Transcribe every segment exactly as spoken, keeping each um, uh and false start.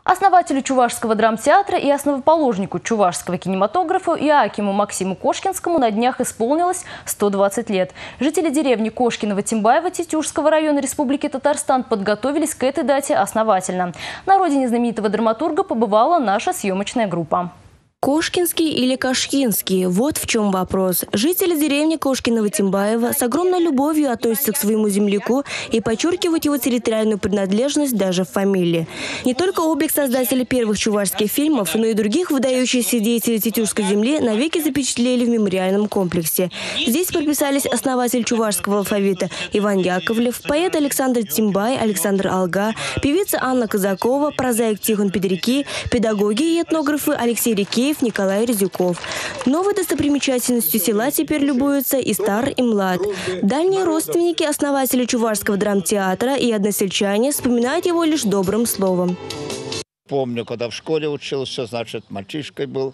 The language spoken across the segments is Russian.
Основателю Чувашского драмтеатра и основоположнику чувашского кинематографа Иоакиму Максиму Кошкинскому на днях исполнилось сто двадцать лет. Жители деревни Кошкиново-Тимбаево Тетюшского района Республики Татарстан подготовились к этой дате основательно. На родине знаменитого драматурга побывала наша съемочная группа. Кошкинский или Кашкинский – вот в чем вопрос. Жители деревни Кошкиново-Тимбаево с огромной любовью относятся к своему земляку и подчеркивают его территориальную принадлежность даже в фамилии. Не только облик создателей первых чувашских фильмов, но и других выдающихся деятелей тетюшской земли навеки запечатлели в мемориальном комплексе. Здесь подписались основатель чувашского алфавита Иван Яковлев, поэт Александр Тимбай, Александр Алга, певица Анна Казакова, прозаик Тихон Педряки, педагоги и этнографы Алексей Рикеев, Николай Резюков. Новой достопримечательностью села теперь любуются и стар, и млад. Дальние родственники основателя Чувашского драмтеатра и односельчане вспоминают его лишь добрым словом. Помню, когда в школе учился, значит, мальчишкой был.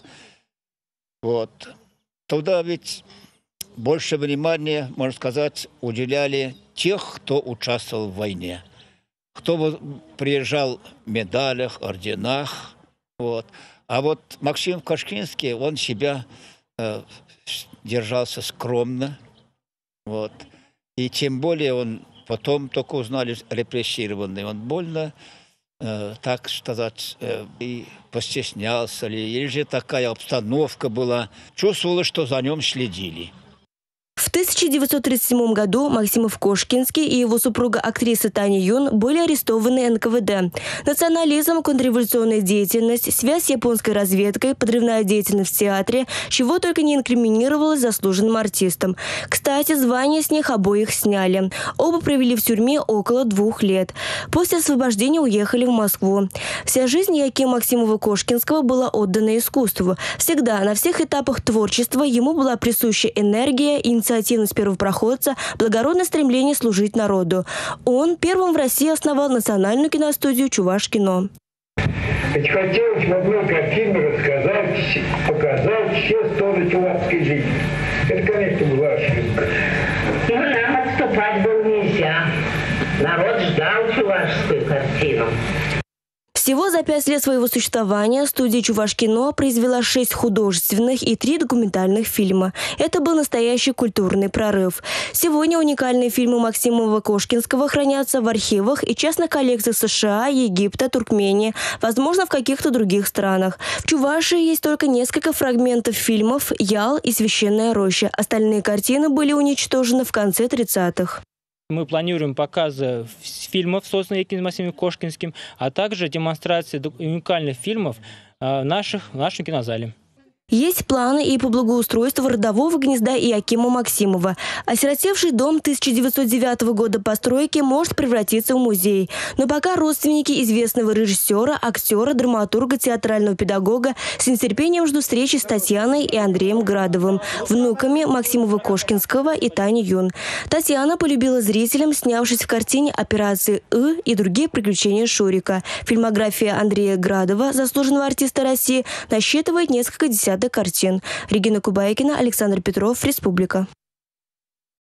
Вот. Тогда ведь больше внимания, можно сказать, уделяли тех, кто участвовал в войне. Кто приезжал в медалях, орденах. Вот. А вот Максим Кошкинский, он себя э, держался скромно. Вот. И тем более он потом только узнали репрессированный. Он больно, э, так сказать, э, и постеснялся ли. Или же такая обстановка была. Чувствовалось, что за ним следили. В тысяча девятьсот тридцать седьмом году Максимов Кошкинский и его супруга актриса Таня Юн были арестованы эн ка вэ дэ. Национализм, контрреволюционная деятельность, связь с японской разведкой, подрывная деятельность в театре, чего только не инкриминировалось заслуженным артистам. Кстати, звание с них обоих сняли. Оба провели в тюрьме около двух лет. После освобождения уехали в Москву. Вся жизнь Иоакима Максимова Кошкинского была отдана искусству. Всегда, на всех этапах творчества ему была присуща энергия, инициативность первопроходца, благородное стремление служить народу. Он первым в России основал национальную киностудию «Чувашкино». Ведь хотелось в одной картине рассказать, показать все стороны чувашской жизни. Это, конечно, была ошибка. Но нам отступать было нельзя. Народ ждал чувашскую картину. Всего за пять лет своего существования студия «Чувашкино» произвела шесть художественных и три документальных фильма. Это был настоящий культурный прорыв. Сегодня уникальные фильмы Максимова Кошкинского хранятся в архивах и частных коллекциях эс ша а, Египта, Туркмении, возможно, в каких-то других странах. В Чувашии есть только несколько фрагментов фильмов «Ял» и «Священная роща». Остальные картины были уничтожены в конце тридцатых. Мы планируем показы фильмов, созданных Иоакимом Максимом Кошкинским, а также демонстрации уникальных фильмов в наших, в нашем кинозале. Есть планы и по благоустройству родового гнезда Иоакима Максимова. Осиротевший дом тысяча девятьсот девятого года постройки может превратиться в музей. Но пока родственники известного режиссера, актера, драматурга, театрального педагога с нетерпением ждут встречи с Татьяной и Андреем Градовым, внуками Максимова Кошкинского и Тани Юн. Татьяна полюбила зрителям, снявшись в картине «Операции И» и другие приключения Шурика. Фильмография Андрея Градова, заслуженного артиста России, насчитывает несколько десятков картин. Регина Кубайкина, Александр Петров, Республика.